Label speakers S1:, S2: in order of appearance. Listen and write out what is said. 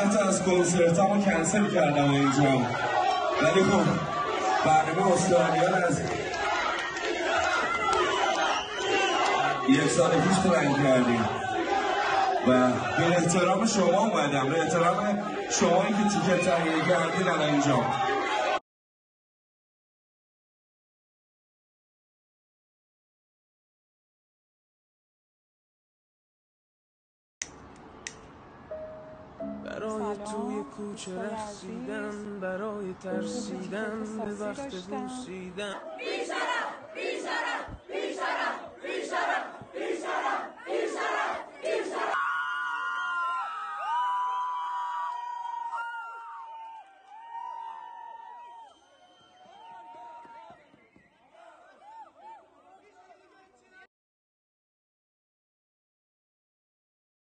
S1: تا از کنسرتامو کنسل کردم اینجا، ولی خب برنامه استرالیا رو از یک سال پیش پلن کردیم و به احترام شما اومدم، به احترام شمایی که تیکت تهیه کردین الان اینجا.
S2: برای توی کوچه رقصیدن، برای ترسیدن به وقت بوسیدن.